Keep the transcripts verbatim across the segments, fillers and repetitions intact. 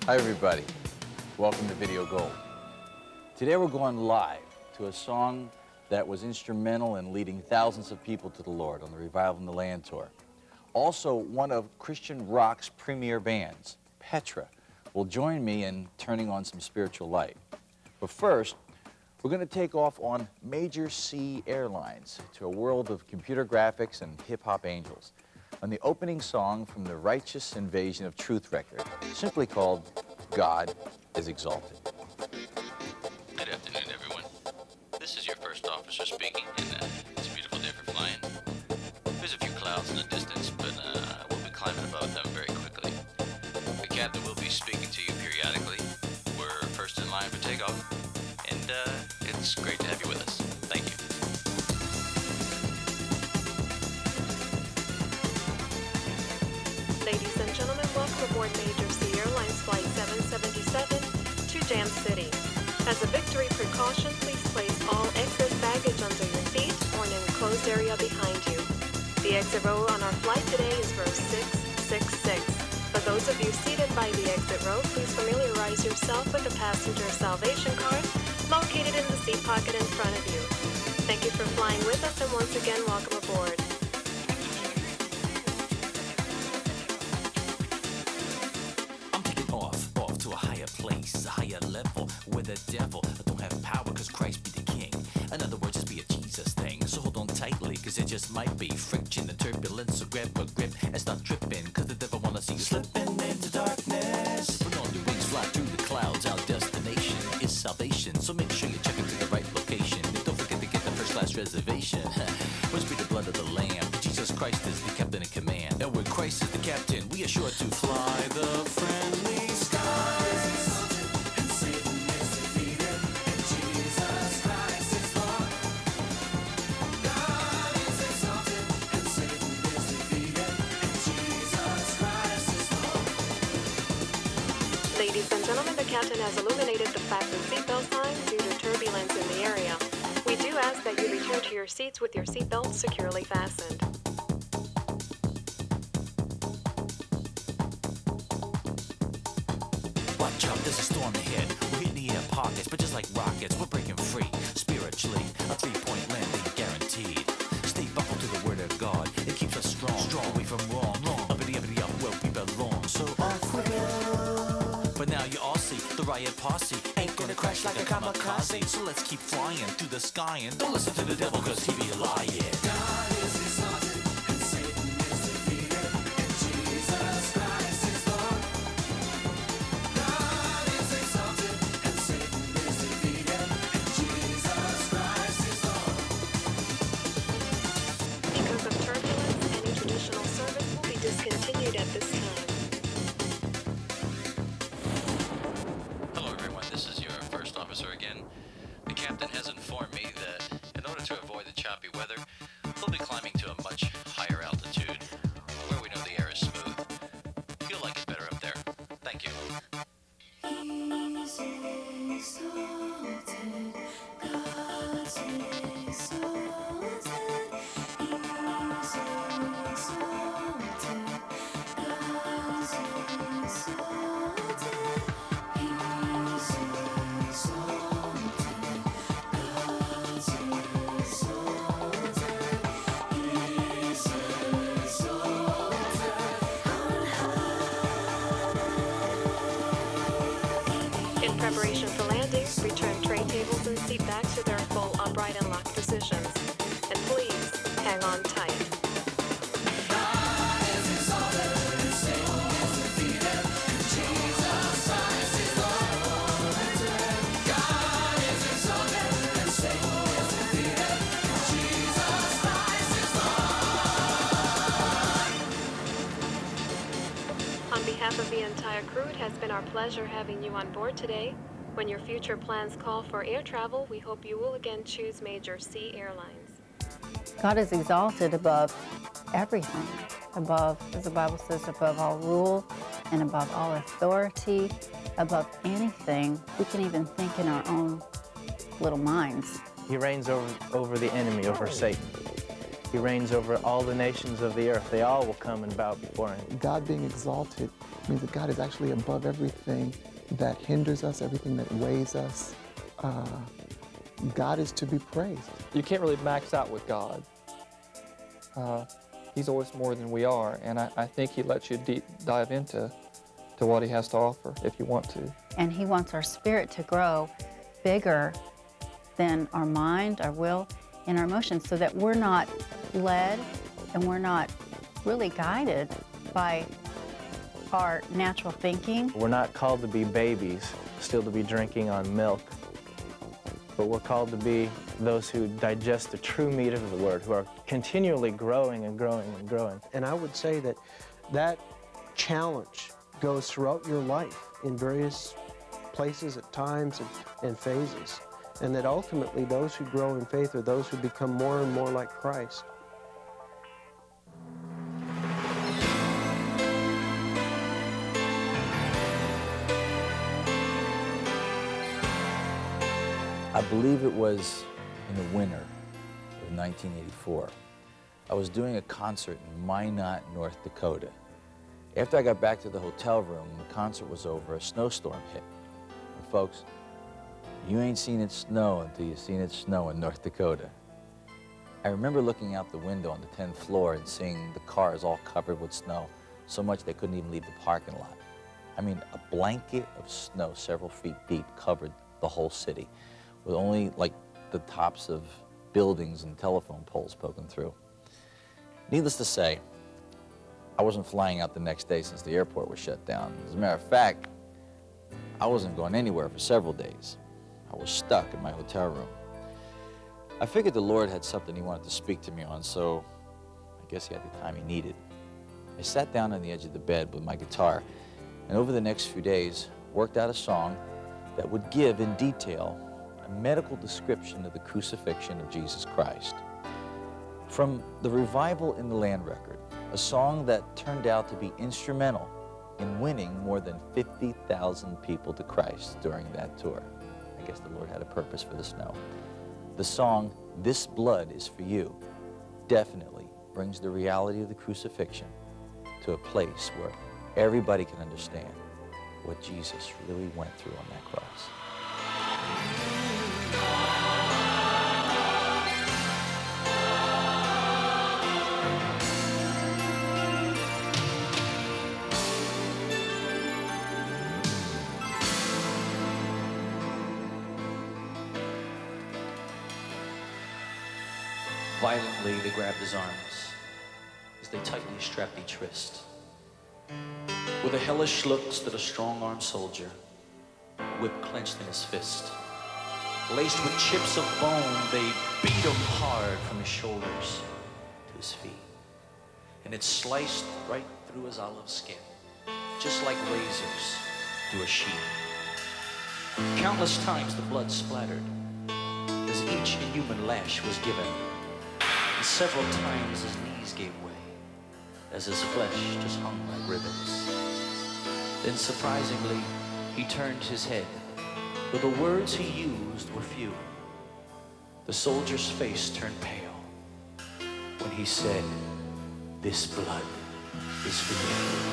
Hi everybody, welcome to Video Gold. Today we're going live to a song that was instrumental in leading thousands of people to the Lord on the Revival in the Land tour. Also, one of Christian rock's premier bands, Petra, will join me in turning on some spiritual light. But first, we're going to take off on Major C Airlines to a world of computer graphics and hip-hop angels on the opening song from the Righteous Invasion of Truth record, simply called God is Exalted. Good afternoon, everyone. This is your first officer speaking, and uh, it's a beautiful day for flying. There's a few clouds in the distance, but uh, we'll be climbing above them very quickly. The captain will be speaking to you periodically. We're first in line for takeoff, and uh, it's great to have you with us. Thank you. Ladies and gentlemen, welcome aboard Major C Airlines Flight seven seventy-seven to Jam City. As a victory precaution, please place all excess baggage under your feet or in an enclosed area behind you. The exit row on our flight today is row six six six. For those of you seated by the exit row, please familiarize yourself with the passenger salvation card located in the seat pocket in front of you. Thank you for flying with us, and once again, welcome aboard. Place, a higher level, where the devil don't have power cause Christ be the king. In other words, just be a Jesus thing. So hold on tightly cause it just might be friction and turbulence. So grab a grip and start tripping cause the devil wanna see you slipping into darkness. Put on your wings, fly through the clouds. Our destination is salvation. So make sure you check into the right location. And don't forget to get the first class reservation. Must be the blood of the Lamb. Jesus Christ is the captain in command. And when Christ is the captain, we are sure to fly the friendly skies. Ladies and gentlemen, the captain has illuminated the fasten seatbelt sign due to turbulence in the area. We do ask that you return to your seats with your seatbelt securely fastened. Watch out, there's a storm ahead. We're hitting the air pockets, but just like rockets, we're breaking free. Spiritually, a three-point landing guaranteed. Stay buckled to the word of God. It keeps us strong, strong away from wrong, wrong. Uppity, uppity, up where we belong. So off we go. But now you all see the riot posse ain't gonna crash like a kamikaze. So let's keep flying through the sky and don't listen to the devil cause he be lying. God is exalted and Satan is defeated and Jesus Christ is Lord. God is exalted and Satan is defeated and Jesus Christ is Lord. Because of turbulence, any traditional service will be discontinued at this time. Again, the captain has informed me that in order to avoid the choppy weather, we'll be climbing to a much higher altitude where we know the air is smooth. You'll like it better up there. Thank you. He's exalted, God's exalted, He's exalted, God's exalted, He's exalted. In preparation for landing, return tray tables and seat backs to their full upright and locked positions. And please, hang on tight. On behalf of the entire crew, it has been our pleasure having you on board today. When your future plans call for air travel, we hope you will again choose Major C Airlines. God is exalted above everything, above, as the Bible says, above all rule and above all authority, above anything we can even think in our own little minds. He reigns over, over the enemy, over Satan. He reigns over all the nations of the earth. They all will come and bow before him. God being exalted means that God is actually above everything that hinders us, everything that weighs us. Uh, God is to be praised. You can't really max out with God. Uh, he's always more than we are, and I, I think he lets you deep dive into to what he has to offer if you want to. And he wants our spirit to grow bigger than our mind, our will, and our emotions, so that we're not led and we're not really guided by our natural thinking. We're not called to be babies, still to be drinking on milk, but we're called to be those who digest the true meat of the Word, who are continually growing and growing and growing. And I would say that that challenge goes throughout your life in various places at times and, and phases. And that ultimately those who grow in faith are those who become more and more like Christ. I believe it was in the winter of nineteen eighty-four. I was doing a concert in Minot, North Dakota. After I got back to the hotel room, the concert was over, a snowstorm hit. And folks, you ain't seen it snow until you've seen it snow in North Dakota. I remember looking out the window on the tenth floor and seeing the cars all covered with snow, so much they couldn't even leave the parking lot. I mean, a blanket of snow several feet deep covered the whole city, with only like the tops of buildings and telephone poles poking through. Needless to say, I wasn't flying out the next day since the airport was shut down. As a matter of fact, I wasn't going anywhere for several days. I was stuck in my hotel room. I figured the Lord had something he wanted to speak to me on, so I guess he had the time he needed. I sat down on the edge of the bed with my guitar, and over the next few days, worked out a song that would give in detail a medical description of the crucifixion of Jesus Christ. From the Revival in the Land record, a song that turned out to be instrumental in winning more than fifty thousand people to Christ during that tour. I guess the Lord had a purpose for the snow. The song, "This Blood is for You," definitely brings the reality of the crucifixion to a place where everybody can understand what Jesus really went through on that cross. Violently, they grabbed his arms as they tightly strapped each wrist. With a hellish look stood a strong-armed soldier, whip clenched in his fist. Laced with chips of bone, they beat him hard from his shoulders to his feet. And it sliced right through his olive skin, just like razors through a sheet. Countless times the blood splattered as each inhuman lash was given. And several times his knees gave way as his flesh just hung like ribbons. Then surprisingly, he turned his head, but the words he used were few. The soldier's face turned pale when he said, "This blood is for you."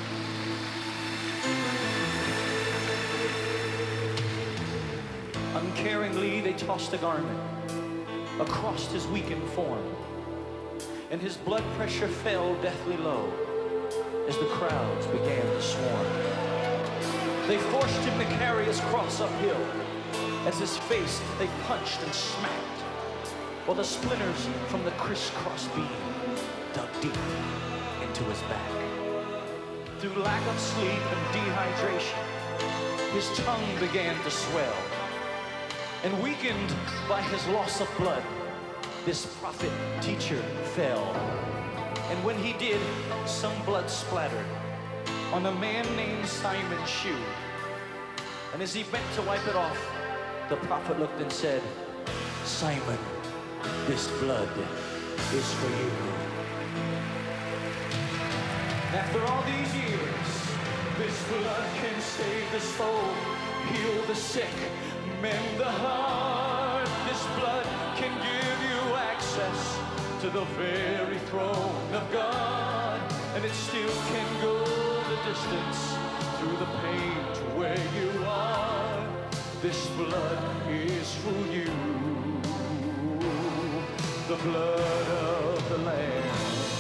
Uncaringly, they tossed a garment across his weakened form, and his blood pressure fell deathly low as the crowds began to swarm. They forced him to carry his cross uphill as his face they punched and smacked, while the splinters from the crisscross beam dug deep into his back. Through lack of sleep and dehydration, his tongue began to swell. And weakened by his loss of blood, this prophet teacher fell. And when he did, some blood splattered on a man named Simon's shoe. And as he bent to wipe it off, the prophet looked and said, "Simon, this blood is for you." After all these years, this blood can save the soul, heal the sick, mend the heart. This blood can give you access to to the very throne of God, and it still can go the distance through the pain to where you are. This blood is for you, the blood of the Lamb.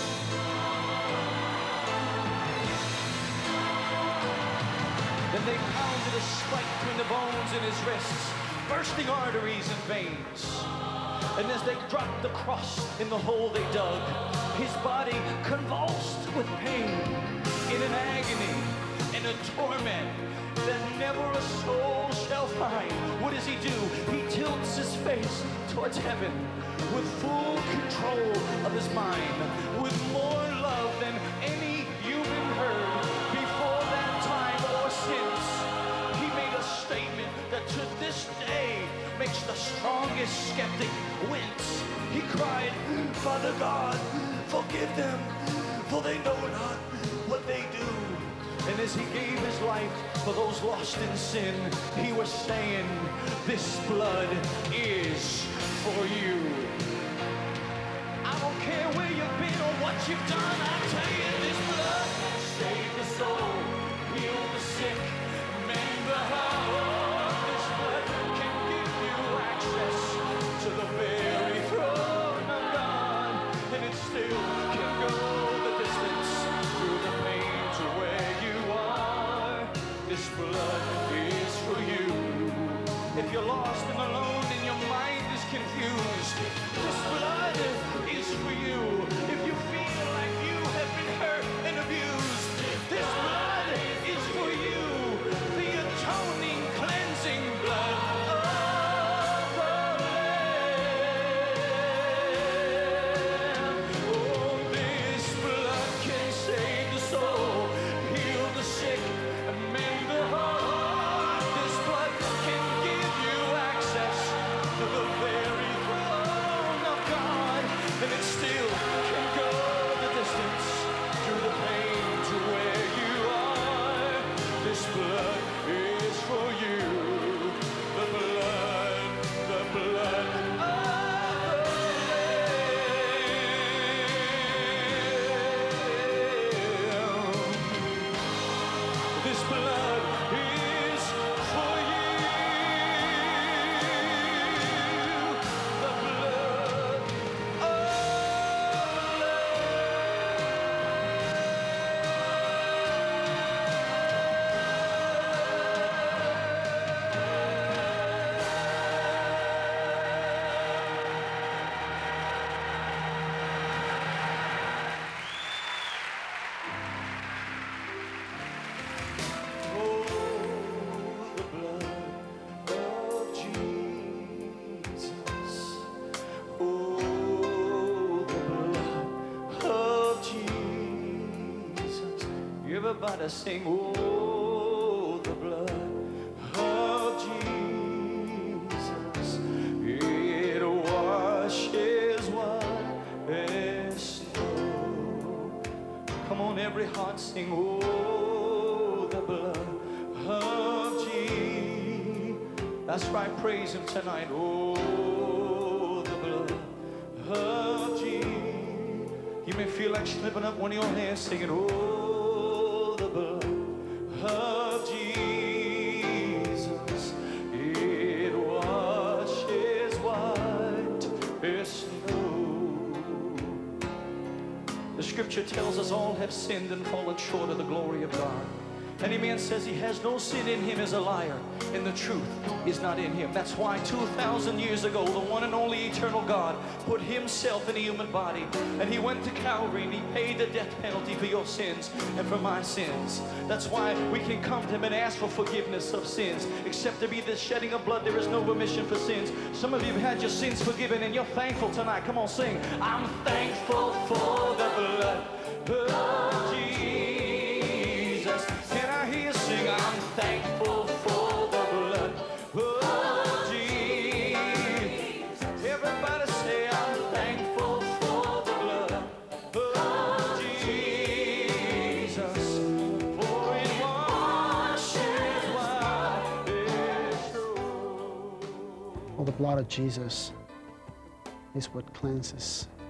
Then they pounded a spike between the bones in his wrists, bursting arteries and veins. And as they dropped the cross in the hole they dug, his body convulsed with pain, in an agony and a torment that never a soul shall find. What does he do? He tilts his face towards heaven with full control of his mind, with more love than any human heard before that time or since. He made a statement that to this day makes the strongest skeptic wince. He cried, Father God, forgive them, for they know not what they do. And as he gave his life for those lost in sin, he was saying, this blood is for you. I don't care where you've been or what you've done, I tell you, this blood can save the soul, heal the sick, mend the heart. This blood can give you access to the very throne of God, and it still can go the distance through the pain to where you are. This blood is for you. If you're lost and alone and your mind is confused, this blood is for you. If you feel like you have been hurt and abused, this blood is for you. The atoning, cleansing blood of the Lamb. Oh, this blood can save the soul, heal the sick, and mend the heart. This blood can give you access to the very throne of God, and it still can go the distance through the pain to where you are. This blood is for you, the blood, the blood of the Lamb. This blood is for you, the blood of Oh, the blood of Jesus. Oh, the blood of Jesus. Everybody sing, oh, the blood of Jesus. It washes white as snow. Come on, every heart sing, oh, the blood of Jesus. That's right, praise him tonight. Oh, the blood of Jesus. You may feel like slipping up one of your hands singing, oh, the blood of Jesus. It washes white as snow. The scripture tells us all have sinned and fallen short of the glory of God. Any man says he has no sin in him is a liar, and the truth is not in him. That's why two thousand years ago, the one and only eternal God put himself in a human body, and he went to Calvary and he paid the death penalty for your sins and for my sins. That's why we can come to him and ask for forgiveness of sins. Except there be the shedding of blood, there is no remission for sins. Some of you have had your sins forgiven and you're thankful tonight. Come on, sing. I'm thankful for the blood of Jesus. Can I hear you sing? I'm thankful for the blood of Jesus. Everybody say, I'm thankful for the blood of Jesus. For it washes white as snow. Well, the blood of Jesus is what cleanses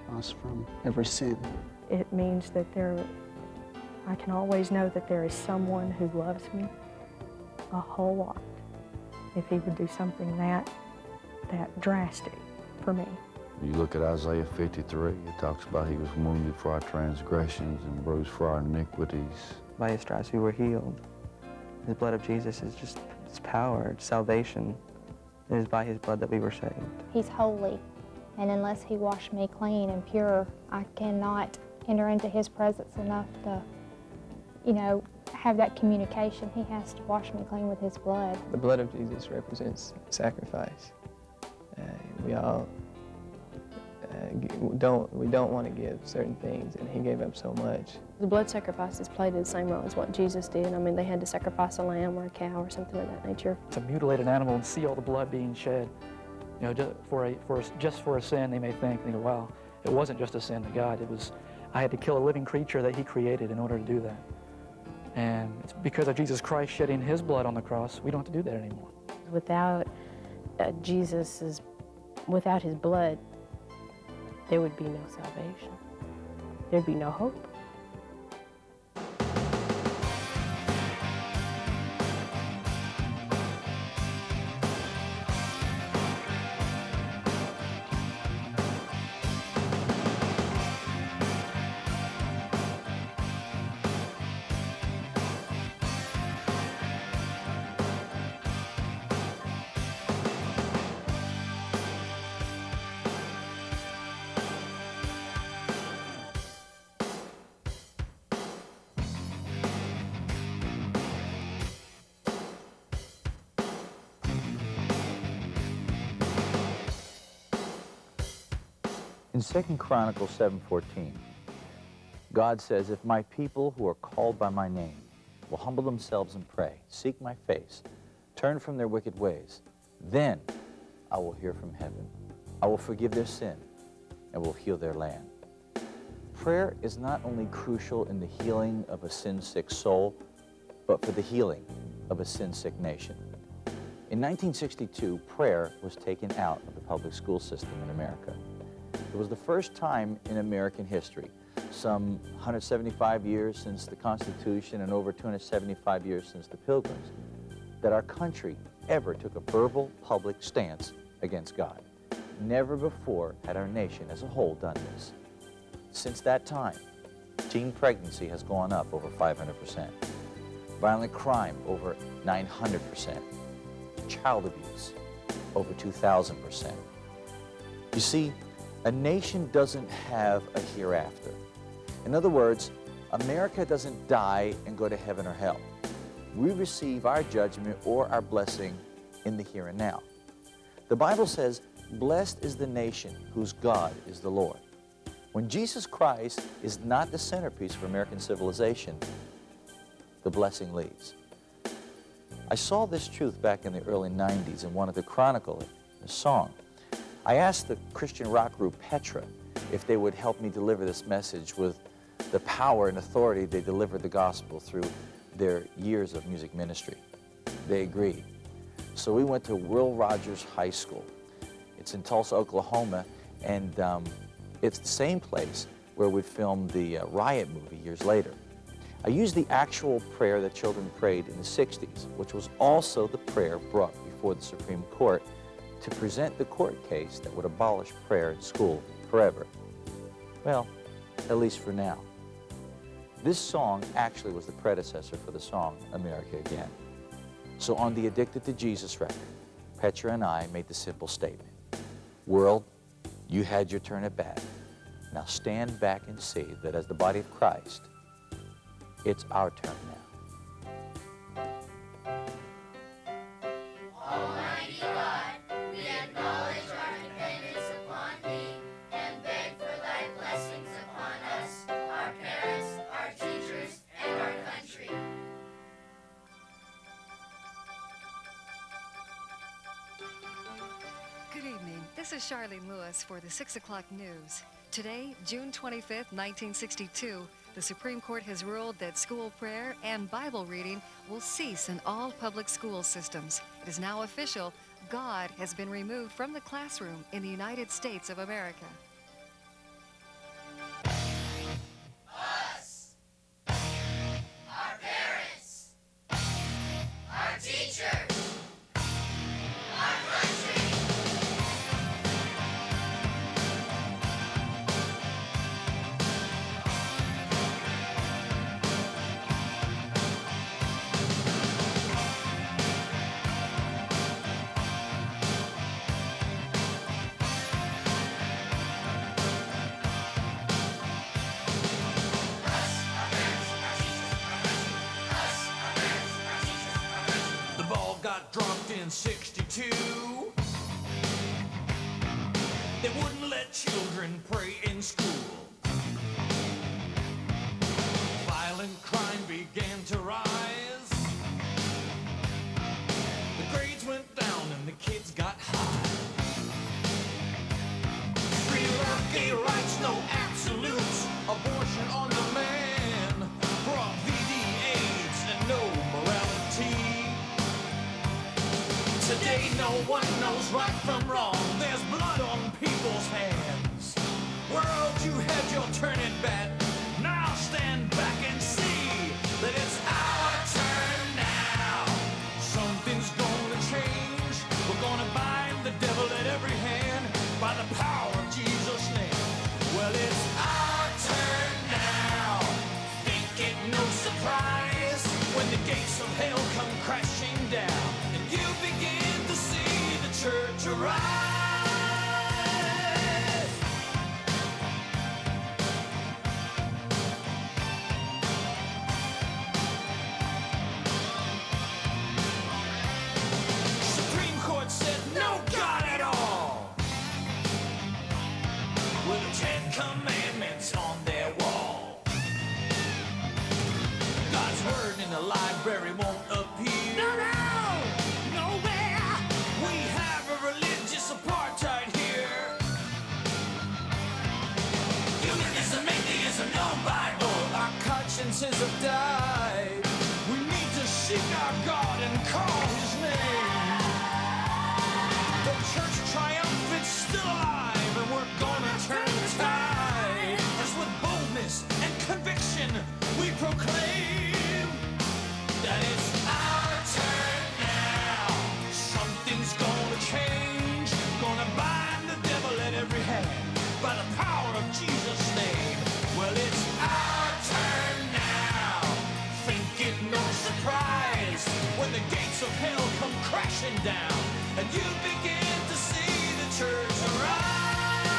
us from every sin. It means that there, I can always know that there is someone who loves me a whole lot. If he would do something that, that drastic for me. You look at Isaiah fifty-three, it talks about he was wounded for our transgressions and bruised for our iniquities. By his stripes we were healed. The blood of Jesus is just, it's power, it's salvation. It is by his blood that we were saved. He's holy, and unless he washed me clean and pure, I cannot enter into his presence enough to, you know, have that communication. He has to wash me clean with his blood. The blood of Jesus represents sacrifice. Uh, we all uh, don't, we don't want to give certain things, and he gave up so much. The blood sacrifices played the same role as what Jesus did. I mean, they had to sacrifice a lamb or a cow or something of that nature. To mutilate an animal and see all the blood being shed, you know, just for a, for a, just for a sin, they may think, they go, wow, it wasn't just a sin to God. It was, I had to kill a living creature that he created in order to do that. And it's because of Jesus Christ shedding his blood on the cross, we don't have to do that anymore. Without uh, Jesus's, without his blood, there would be no salvation. There'd be no hope. In Second Chronicles seven fourteen, God says, if my people who are called by my name will humble themselves and pray, seek my face, turn from their wicked ways, then I will hear from heaven. I will forgive their sin and will heal their land. Prayer is not only crucial in the healing of a sin-sick soul, but for the healing of a sin-sick nation. In nineteen sixty-two, prayer was taken out of the public school system in America. It was the first time in American history, some one hundred seventy-five years since the Constitution and over two hundred seventy-five years since the Pilgrims, that our country ever took a verbal public stance against God. Never before had our nation as a whole done this. Since that time, teen pregnancy has gone up over five hundred percent, violent crime over nine hundred percent, child abuse over two thousand percent. You see, a nation doesn't have a hereafter. In other words, America doesn't die and go to heaven or hell. We receive our judgment or our blessing in the here and now. The Bible says, blessed is the nation whose God is the Lord. When Jesus Christ is not the centerpiece of American civilization, the blessing leaves. I saw this truth back in the early nineties and wanted to chronicle it in a song. I asked the Christian rock group Petra if they would help me deliver this message with the power and authority they delivered the gospel through their years of music ministry. They agreed. So we went to Will Rogers High School. It's in Tulsa, Oklahoma, and um, it's the same place where we filmed the uh, Riot movie years later. I used the actual prayer that children prayed in the sixties, which was also the prayer brought before the Supreme Court to present the court case that would abolish prayer in school forever. Well, at least for now. This song actually was the predecessor for the song America Again. So on the Addicted to Jesus record, Petra and I made the simple statement, world, you had your turn at bat. Now stand back and see that as the body of Christ, it's our turn now. Almighty God, we acknowledge our dependence upon Thee and beg for Thy blessings upon us, our parents, our teachers, and our country. Good evening. This is Charlene Lewis for the six o'clock news. Today, June twenty-fifth, nineteen sixty-two, the Supreme Court has ruled that school prayer and Bible reading will cease in all public school systems. It is now official. God has been removed from the classroom in the United States of America. children pray in school. Violent crime began to rise. The grades went down and the kids got high. Free love, gay rights, no absolutes. Abortion on demand. Brought V D, AIDS, and no morality. Today no one knows right from wrong. There's blood on people's hands. World, you had your turn at bat. Now stand back and see that it's our turn now. Something's gonna change. We're gonna bind the devil at every hand by the power of Jesus' name. Well, it's our turn now. Think it no surprise when the gates of hell come crashing down and you begin to see the church arise. Supreme Court said no God at all, with the Ten Commandments on their wall. God's word in the library won't appear. No, no, nowhere. We have a religious apartheid here. Humanism, atheism, no Bible. Our consciences have died. We need to seek our God and call his name. The church triumphant still alive, and we're gonna turn the tide. As with boldness and conviction we proclaim that it's our turn now. Something's gonna change. Gonna bind the devil at every hand by the power of Jesus' name. Well, it's our turn now. Think it no surprise when the gates of hell come crashing down and you begin to see the church arise.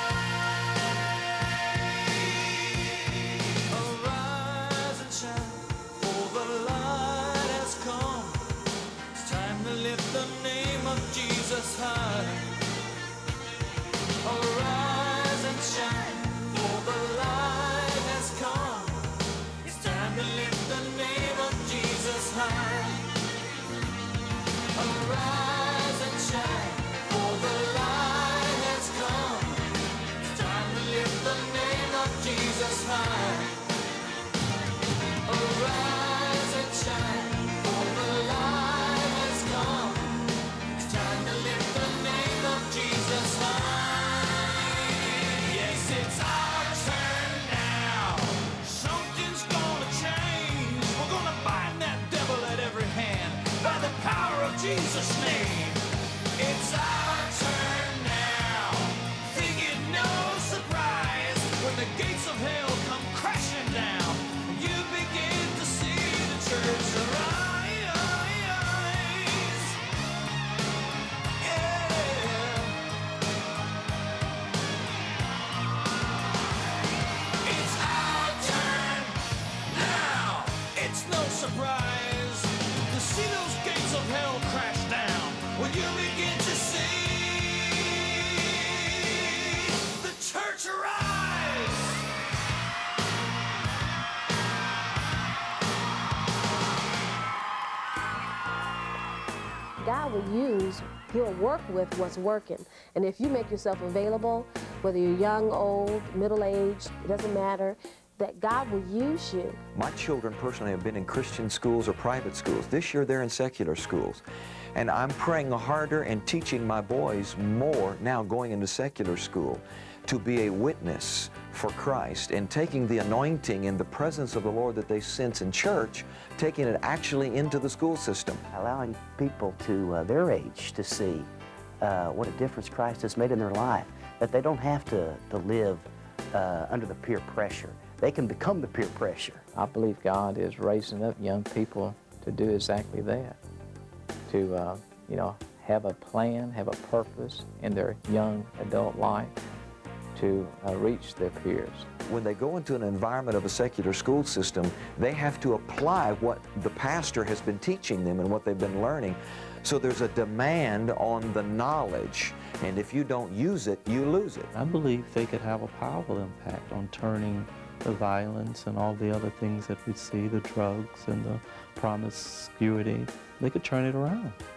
Arise and shine, for the light has come. It's time to lift the name of Jesus high. Arise and shine, for the light has come. It's time to lift the name of Jesus high. Arise and shine, for the light has come. It's time to lift the name of Jesus high. Arise and shine, for the light has come. It's time to lift the name of Jesus high. Yes, it's our turn now. Something's gonna change. We're gonna bind that devil at every hand by the power of Jesus' name. It's our turn now. Think it no surprise when the gates of hell come crashing down. You begin to see the church arise. Yeah. It's our turn now. It's no surprise to see those gates of hell crash down when you begin to see the church arise. God will use, he'll work with what's working. And if you make yourself available, whether you're young, old, middle-aged, it doesn't matter, that God will use you. My children personally have been in Christian schools or private schools. This year they're in secular schools. And I'm praying harder and teaching my boys more now going into secular school to be a witness for Christ and taking the anointing and the presence of the Lord that they sense in church, taking it actually into the school system. Allowing people to uh, their age to see uh, what a difference Christ has made in their life, that they don't have to, to live uh, under the peer pressure. They can become the peer pressure. I believe God is raising up young people to do exactly that, to uh, you know, have a plan, have a purpose in their young adult life, to uh, reach their peers. When they go into an environment of a secular school system, they have to apply what the pastor has been teaching them and what they've been learning. So there's a demand on the knowledge And if you don't use it, you lose it. I believe they could have a powerful impact on turning the violence and all the other things that we see, the drugs and the promiscuity. They could turn it around.